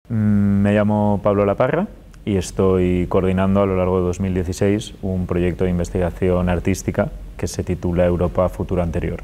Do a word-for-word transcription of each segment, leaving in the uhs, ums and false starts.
Me llamo Pablo Laparra y estoy coordinando a lo largo de dos mil dieciséis un proyecto de investigación artística que se titula Europa Futuro Anterior.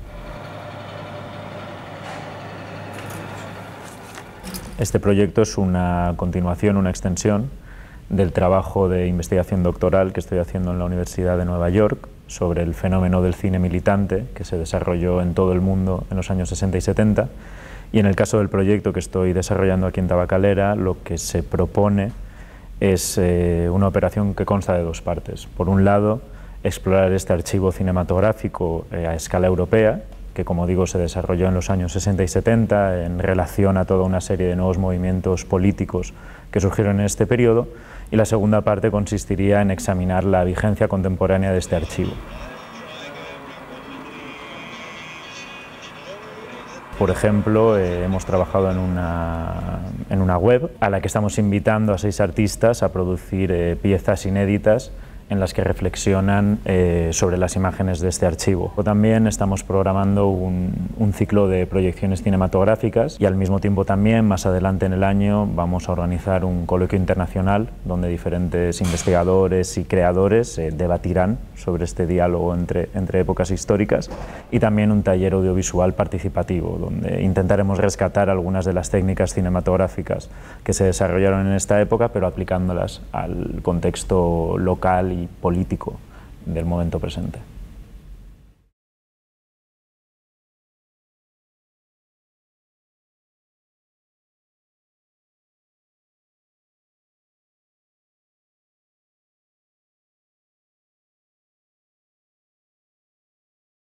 Este proyecto es una continuación, una extensión del trabajo de investigación doctoral que estoy haciendo en la Universidad de Nueva York sobre el fenómeno del cine militante que se desarrolló en todo el mundo en los años sesenta y setenta. Y en el caso del proyecto que estoy desarrollando aquí en Tabacalera, lo que se propone es eh, una operación que consta de dos partes. Por un lado, explorar este archivo cinematográfico eh, a escala europea, que como digo se desarrolló en los años sesenta y setenta en relación a toda una serie de nuevos movimientos políticos que surgieron en este periodo, y la segunda parte consistiría en examinar la vigencia contemporánea de este archivo. Por ejemplo, eh, hemos trabajado en una, en una web a la que estamos invitando a seis artistas a producir eh, piezas inéditas en las que reflexionan eh, sobre las imágenes de este archivo. También estamos programando un, un ciclo de proyecciones cinematográficas y al mismo tiempo también, más adelante en el año, vamos a organizar un coloquio internacional donde diferentes investigadores y creadores eh, debatirán sobre este diálogo entre, entre épocas históricas, y también un taller audiovisual participativo donde intentaremos rescatar algunas de las técnicas cinematográficas que se desarrollaron en esta época, pero aplicándolas al contexto local y político del momento presente.